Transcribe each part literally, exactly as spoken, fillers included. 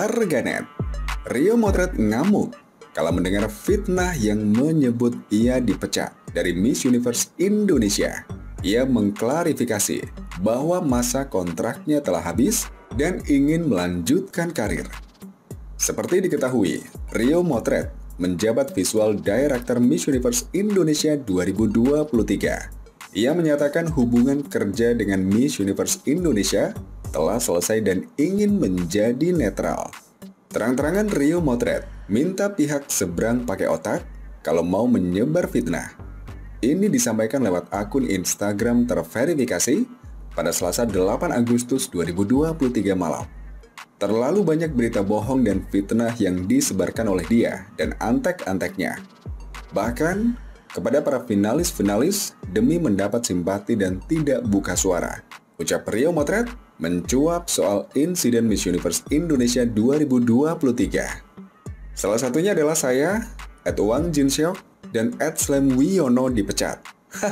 Warganet. Rio Motret ngamuk kalau mendengar fitnah yang menyebut ia dipecat dari Miss Universe Indonesia. Ia mengklarifikasi bahwa masa kontraknya telah habis dan ingin melanjutkan karir. Seperti diketahui, Rio Motret menjabat Visual Director Miss Universe Indonesia dua ribu dua puluh tiga. Ia menyatakan hubungan kerja dengan Miss Universe Indonesia telah selesai dan ingin menjadi netral. Terang-terangan Rio Motret minta pihak seberang pakai otak kalau mau menyebar fitnah. Ini disampaikan lewat akun Instagram terverifikasi pada Selasa delapan Agustus dua ribu dua puluh tiga malam. Terlalu banyak berita bohong dan fitnah yang disebarkan oleh dia dan antek-anteknya. Bahkan kepada para finalis-finalis demi mendapat simpati dan tidak buka suara. Ucap Rio Motret mencuap soal insiden Miss Universe Indonesia dua ribu dua puluh tiga. Salah satunya adalah saya, at Wang Jinseok, dan at Slam Wiono dipecat.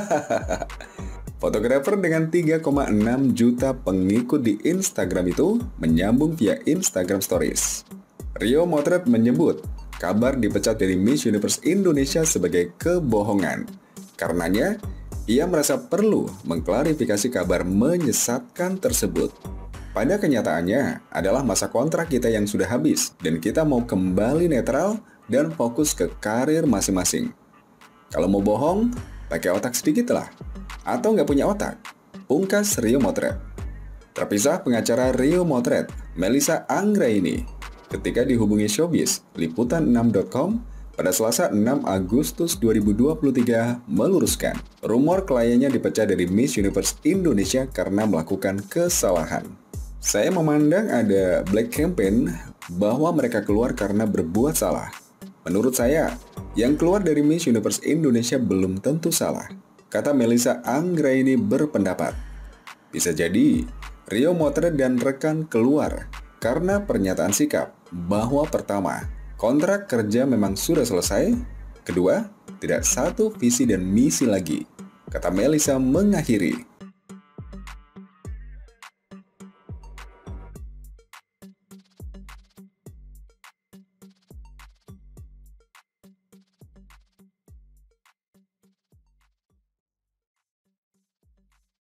Fotografer dengan tiga koma enam juta pengikut di Instagram itu menyambung via Instagram Stories. Rio Motret menyebut kabar dipecat dari Miss Universe Indonesia sebagai kebohongan. Karenanya, ia merasa perlu mengklarifikasi kabar menyesatkan tersebut. Pada kenyataannya adalah masa kontrak kita yang sudah habis dan kita mau kembali netral dan fokus ke karir masing-masing. Kalau mau bohong, pakai otak sedikit lah. Atau nggak punya otak? Pungkas Rio Motret. Terpisah pengacara Rio Motret, Melissa Anggraini, ketika dihubungi Showbiz, Liputan enam titik com, pada Selasa enam Agustus dua ribu dua puluh tiga meluruskan rumor kliennya dipecat dari Miss Universe Indonesia karena melakukan kesalahan. Saya memandang ada black campaign bahwa mereka keluar karena berbuat salah. Menurut saya, yang keluar dari Miss Universe Indonesia belum tentu salah, kata Melissa Anggraini berpendapat. Bisa jadi, Rio Motret dan rekan keluar karena pernyataan sikap bahwa pertama, kontrak kerja memang sudah selesai. Kedua, tidak satu visi dan misi lagi, kata Melissa mengakhiri.